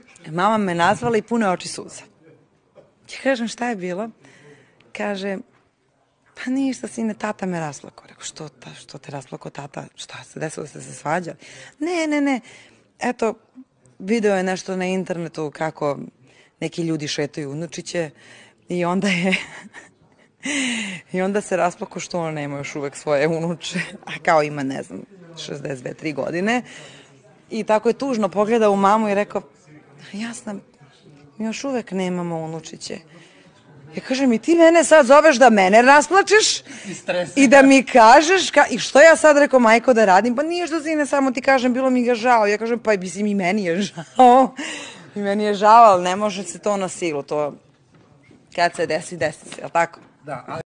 Mama me nazvala i pune oči suza. Ja kažem, šta je bilo? Kaže, pa ništa, sine, tata me rasplakao. Rekao, što te rasplakao tata? Šta se desilo, da ste se svađali? Ne. Eto, video je nešto na internetu kako neki ljudi šetaju unučiće i onda je... I onda se rasplakao što on nema još uvek svoje unuče, a kao ima, ne znam, 62-3 godine. I tako je tužno pogledao u mamu i rekao, Jasna, mi još uvek nemamo unučiće. Ja kažem, i ti mene sad zoveš da mene rasplačeš i da mi kažeš, i što ja sad rekao, majko, da radim? Pa nije što sine, samo ti kažem, bilo mi ga žao. Ja kažem, pa mislim, i meni je žao. I meni je žao, ali ne može se to na silu, to kad se desi, desi se, jel tako? Da,